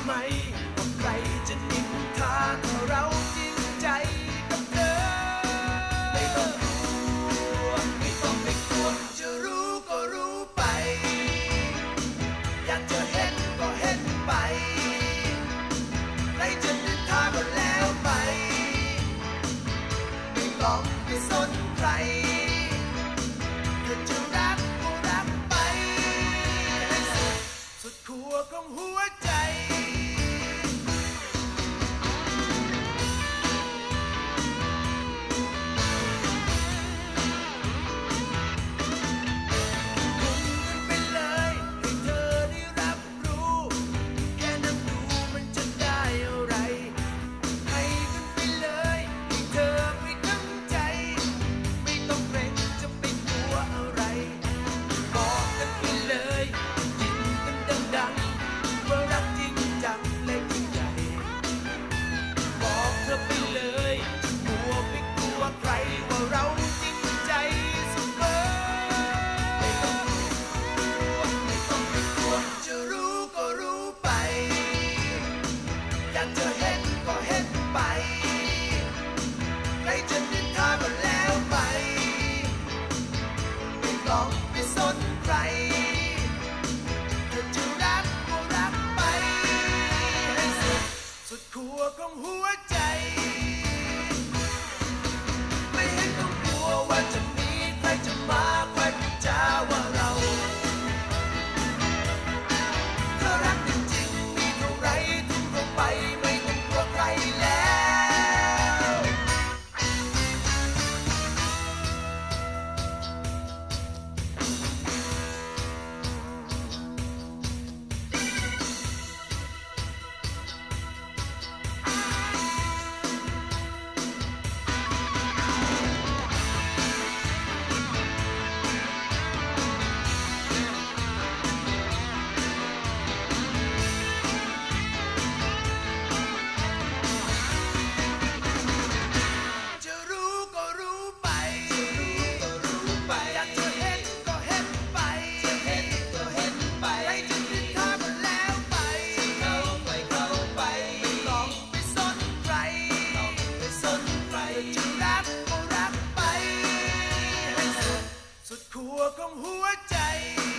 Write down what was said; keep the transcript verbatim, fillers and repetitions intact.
ไหมว่าใครจะนินทาถ้าเราจริงใจกับเธอไม่ต้องกลัวไม่ต้องไม่กลัวจะรู้ก็รู้ไปอยากจะเห็นก็เห็นไปใครจะนินทาก็แล้วไปไม่ต้องไปสนใครเธอจะรักก็รักไปให้สุดสุดขั้วของหัวใจสุดขั้วของหัวใจ